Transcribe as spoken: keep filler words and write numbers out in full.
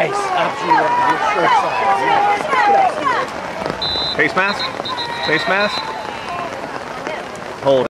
Nice. After you went to your shirt side. Nice. Get up, Steven. Face mask? Face mask?